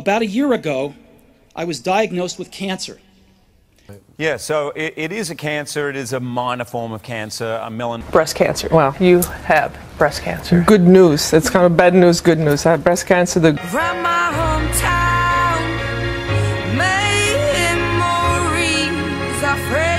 about a year ago, I was diagnosed with cancer. Yeah, so it is a cancer. It is a minor form of cancer, a melanoma. Breast cancer. Well, you have breast cancer. Good news. It's kind of bad news, good news. I have breast cancer. From my hometown, memories are fresh.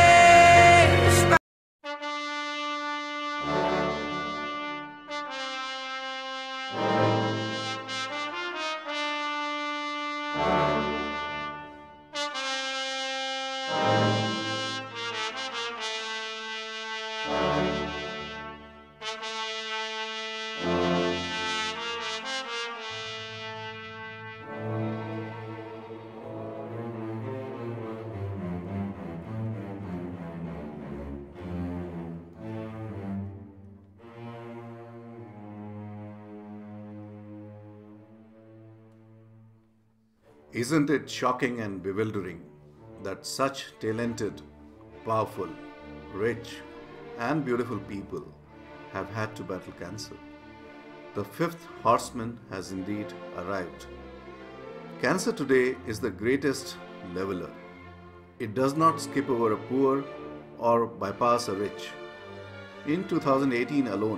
Isn't it shocking and bewildering that such talented, powerful, rich, and beautiful people have had to battle cancer? The fifth horseman has indeed arrived. Cancer today is the greatest leveler. It does not skip over a poor or bypass a rich. In 2018 alone,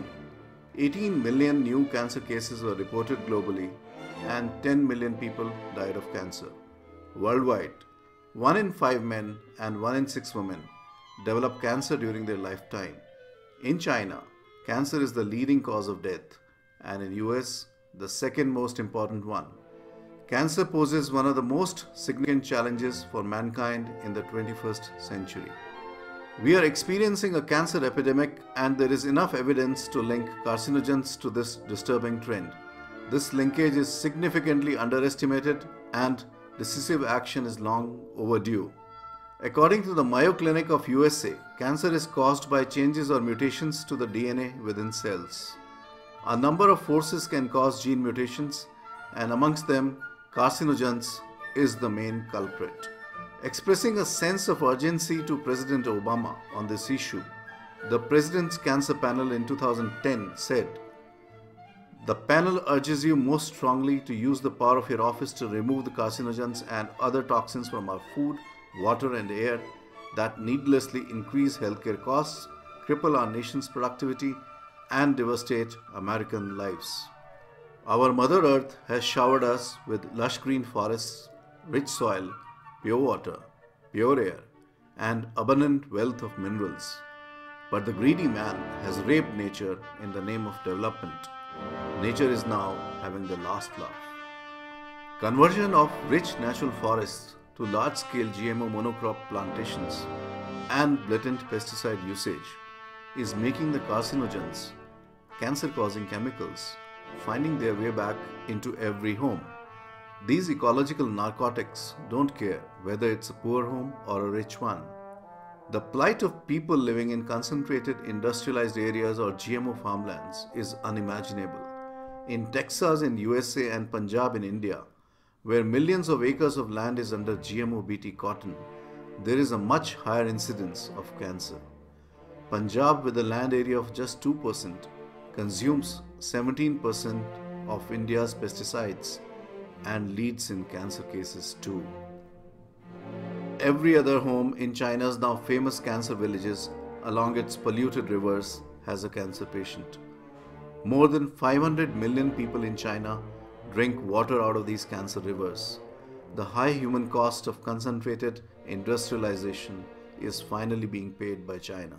18 million new cancer cases were reported globally and 10 million people died of cancer. Worldwide, 1 in 5 men and 1 in 6 women develop cancer during their lifetime. In China, cancer is the leading cause of death, and in US, the second most important one. Cancer poses one of the most significant challenges for mankind in the 21st century. We are experiencing a cancer epidemic, and there is enough evidence to link carcinogens to this disturbing trend. This linkage is significantly underestimated and decisive action is long overdue. According to the Mayo Clinic of USA, cancer is caused by changes or mutations to the DNA within cells. A number of forces can cause gene mutations, and amongst them, carcinogens is the main culprit. Expressing a sense of urgency to President Obama on this issue, the President's Cancer Panel in 2010 said, "The panel urges you most strongly to use the power of your office to remove the carcinogens and other toxins from our food, water and air that needlessly increase healthcare costs, cripple our nation's productivity and devastate American lives. Our Mother Earth has showered us with lush green forests, rich soil, pure water, pure air and abundant wealth of minerals. But the greedy man has raped nature in the name of development. Nature is now having the last laugh." Conversion of rich natural forests to large-scale GMO monocrop plantations and blatant pesticide usage is making the carcinogens, cancer-causing chemicals, finding their way back into every home. These ecological narcotics don't care whether it's a poor home or a rich one. The plight of people living in concentrated industrialized areas or GMO farmlands is unimaginable. In Texas in USA and Punjab in India, where millions of acres of land is under GMO BT cotton, there is a much higher incidence of cancer. Punjab, with a land area of just 2%, consumes 17% of India's pesticides and leads in cancer cases too. Every other home in China's now famous cancer villages along its polluted rivers has a cancer patient. More than 500 million people in China drink water out of these cancer rivers. The high human cost of concentrated industrialization is finally being paid by China.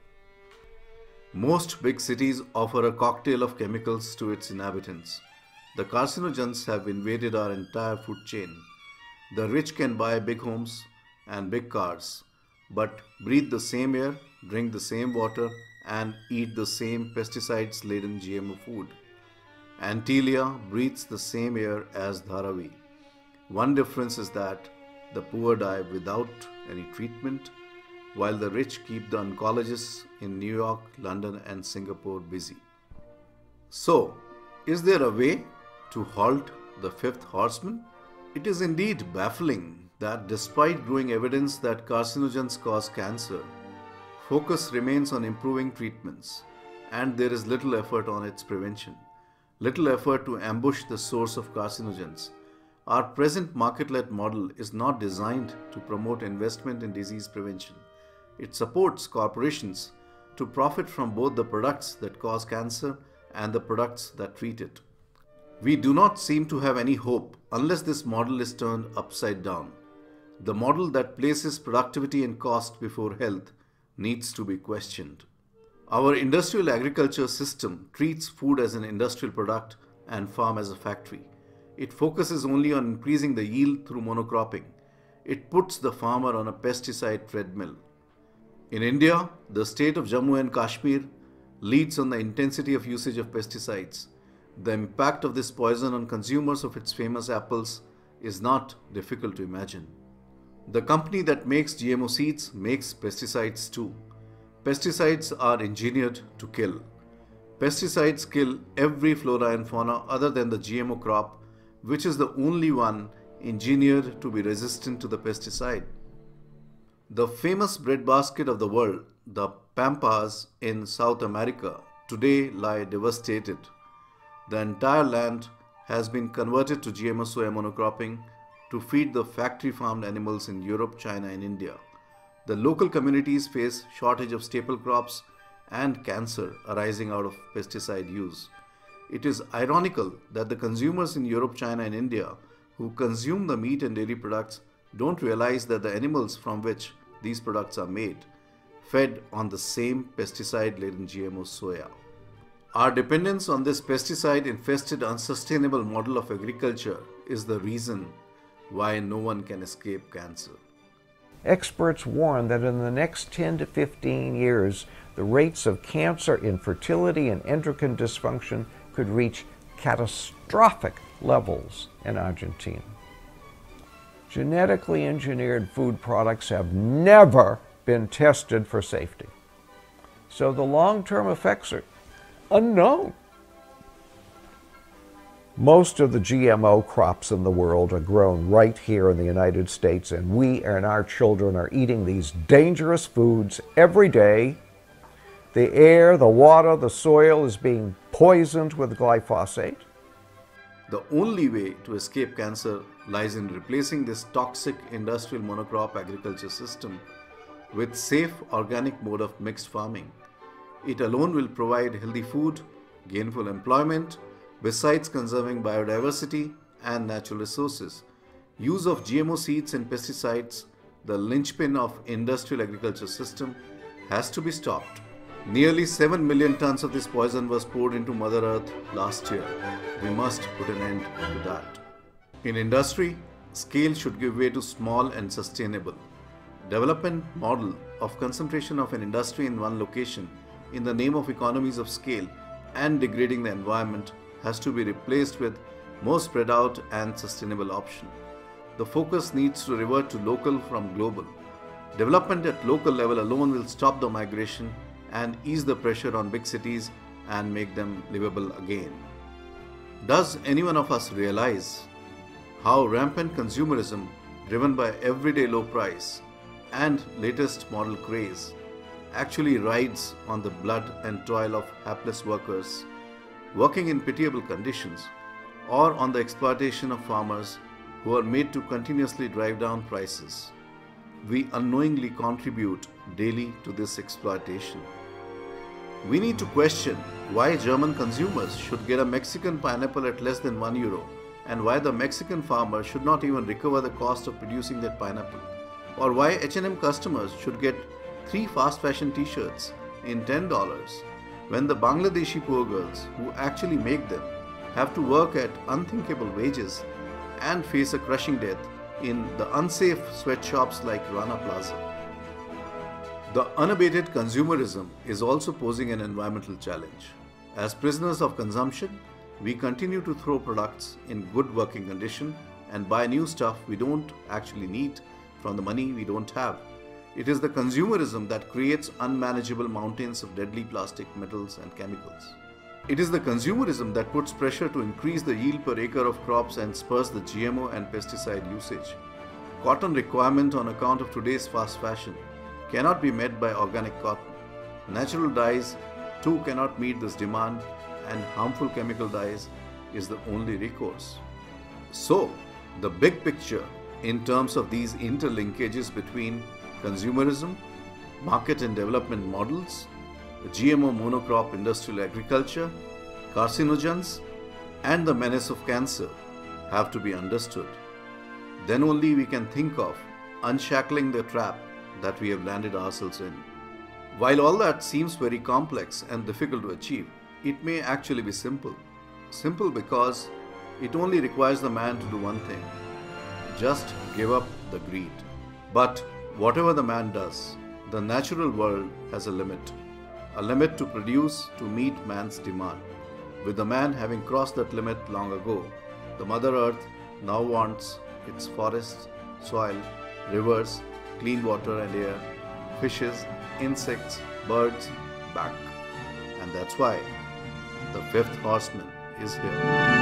Most big cities offer a cocktail of chemicals to its inhabitants. The carcinogens have invaded our entire food chain. The rich can buy big homes and big cars, but breathe the same air, drink the same water, and eat the same pesticides-laden GMO food. Antilia breathes the same air as Dharavi. One difference is that the poor die without any treatment, while the rich keep the oncologists in New York, London, and Singapore busy. So, is there a way to halt the fifth horseman? It is indeed baffling that despite growing evidence that carcinogens cause cancer, focus remains on improving treatments, and there is little effort on its prevention, little effort to ambush the source of carcinogens. Our present market-led model is not designed to promote investment in disease prevention. It supports corporations to profit from both the products that cause cancer and the products that treat it. We do not seem to have any hope unless this model is turned upside down. The model that places productivity and cost before health needs to be questioned. Our industrial agriculture system treats food as an industrial product and farm as a factory. It focuses only on increasing the yield through monocropping. It puts the farmer on a pesticide treadmill. In India, the state of Jammu and Kashmir leads on the intensity of usage of pesticides. The impact of this poison on consumers of its famous apples is not difficult to imagine. The company that makes GMO seeds makes pesticides too. Pesticides are engineered to kill. Pesticides kill every flora and fauna other than the GMO crop, which is the only one engineered to be resistant to the pesticide. The famous breadbasket of the world, the Pampas in South America, today lie devastated. The entire land has been converted to GMO soya monocropping to feed the factory-farmed animals in Europe, China and India. The local communities face shortage of staple crops and cancer arising out of pesticide use. It is ironical that the consumers in Europe, China and India who consume the meat and dairy products don't realize that the animals from which these products are made fed on the same pesticide-laden GMO soya. Our dependence on this pesticide-infested unsustainable model of agriculture is the reason why no one can escape cancer. Experts warn that in the next 10 to 15 years, the rates of cancer, infertility, and endocrine dysfunction could reach catastrophic levels in Argentina. Genetically engineered food products have never been tested for safety, so the long-term effects are unknown. Most of the GMO crops in the world are grown right here in the United States, and we and our children are eating these dangerous foods every day. The air, the water, the soil is being poisoned with glyphosate. The only way to escape cancer lies in replacing this toxic industrial monocrop agriculture system with safe organic mode of mixed farming. It alone will provide healthy food, gainful employment, besides conserving biodiversity and natural resources. Use of GMO seeds and pesticides, the linchpin of industrial agriculture system, has to be stopped. Nearly 7 million tons of this poison was poured into Mother Earth last year. We must put an end to that. In industry, scale should give way to small and sustainable. Development model of concentration of an industry in one location in the name of economies of scale and degrading the environment has to be replaced with more spread out and sustainable option. The focus needs to revert to local from global. Development at local level alone will stop the migration and ease the pressure on big cities and make them livable again. Does any one of us realize how rampant consumerism driven by everyday low price and latest model craze actually rides on the blood and toil of hapless workers working in pitiable conditions, or on the exploitation of farmers who are made to continuously drive down prices? We unknowingly contribute daily to this exploitation. We need to question why German consumers should get a Mexican pineapple at less than €1 and why the Mexican farmer should not even recover the cost of producing that pineapple, or why H&M customers should get 3 fast fashion t-shirts in $10 when the Bangladeshi poor girls who actually make them have to work at unthinkable wages and face a crushing death in the unsafe sweatshops like Rana Plaza. The unabated consumerism is also posing an environmental challenge. As prisoners of consumption, we continue to throw products in good working condition and buy new stuff we don't actually need from the money we don't have. It is the consumerism that creates unmanageable mountains of deadly plastic, metals and chemicals. It is the consumerism that puts pressure to increase the yield per acre of crops and spurs the GMO and pesticide usage. Cotton requirement on account of today's fast fashion cannot be met by organic cotton. Natural dyes too cannot meet this demand, and harmful chemical dyes is the only recourse. So, The big picture in terms of these interlinkages between consumerism, market and development models, the GMO monocrop industrial agriculture, carcinogens, and the menace of cancer have to be understood. Then only we can think of unshackling the trap that we have landed ourselves in. While all that seems very complex and difficult to achieve, it may actually be simple. Simple because it only requires the man to do one thing: just give up the greed. But whatever the man does, the natural world has a limit to produce to meet man's demand. With the man having crossed that limit long ago, the Mother Earth now wants its forests, soil, rivers, clean water and air, fishes, insects, birds back. And that's why the fifth horseman is here.